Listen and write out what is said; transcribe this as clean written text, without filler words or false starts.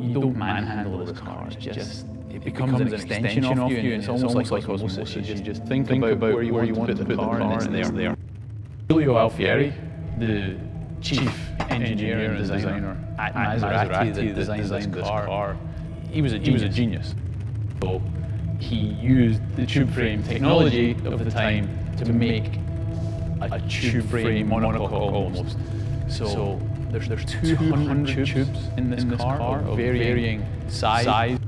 you don't manhandle this car. It's just, it becomes an extension of you, and it's almost like osmosis. You just think about where you want to put the car, and it's there. Giulio Alfieri, the chief engineer and designer at Maserati that designed this car, he was a genius. So he used the tube frame technology of the time to make a tube frame monocoque almost. So there's 200 tubes in this car of varying size.